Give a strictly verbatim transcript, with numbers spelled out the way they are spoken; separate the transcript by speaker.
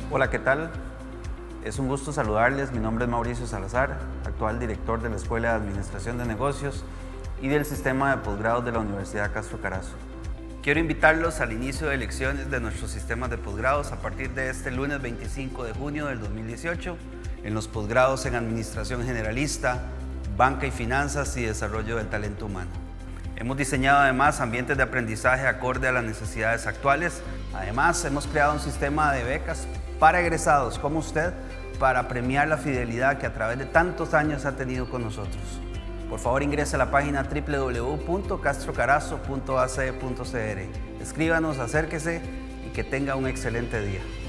Speaker 1: Hola, ¿qué tal? Es un gusto saludarles. Mi nombre es Mauricio Salazar, actual director de la Escuela de Administración de Negocios y del Sistema de Posgrados de la Universidad Castro Carazo. Quiero invitarlos al inicio de elecciones de nuestros sistemas de posgrados a partir de este lunes veinticinco de junio del dos mil dieciocho en los posgrados en Administración Generalista, Banca y Finanzas y Desarrollo del Talento Humano. Hemos diseñado además ambientes de aprendizaje acorde a las necesidades actuales. Además, hemos creado un sistema de becas para egresados como usted para premiar la fidelidad que a través de tantos años ha tenido con nosotros. Por favor, ingrese a la página doble u doble u doble u punto castro carazo punto a c e punto c r. Escríbanos, acérquese y que tenga un excelente día.